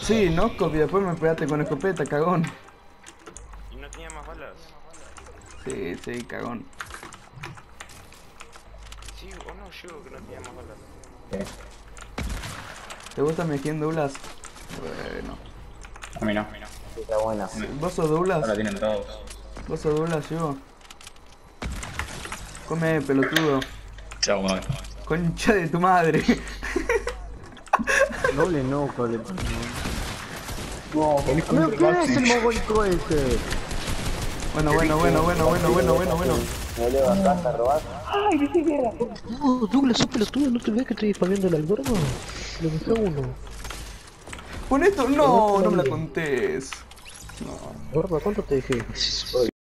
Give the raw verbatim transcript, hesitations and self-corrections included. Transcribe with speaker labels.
Speaker 1: Sí, no, y después me pegaste con escopeta, cagón.
Speaker 2: ¿Y no tenía más balas?
Speaker 1: Sí, sí, cagón.
Speaker 2: Sí, o no, yo que no tenía más balas.
Speaker 3: Sí.
Speaker 1: ¿Te gusta mi skin Douglas? Bueno.
Speaker 3: A mí no, a mí no.
Speaker 4: Sí, está buena.
Speaker 1: ¿Vos sos Douglas?
Speaker 3: Ahora tienen todos.
Speaker 1: ¿Vos sos Douglas, yo? Come, pelotudo.
Speaker 3: Chao, madre.
Speaker 1: Concha de tu madre.
Speaker 4: Doble no, doble.
Speaker 3: No,
Speaker 4: ¿Pero quién es el mogólico ese?
Speaker 1: Bueno, bueno, bueno, bueno, bueno, bueno, bueno, bueno.
Speaker 4: Me volvió bastante a robar.
Speaker 5: No, Douglas, sos pelotudo, ¿no te ves que estoy spameando el algoritmo? Lo dejé a uno.
Speaker 1: Pon esto, no, no me la contés. No.
Speaker 5: Gordo, ¿cuánto te dejé?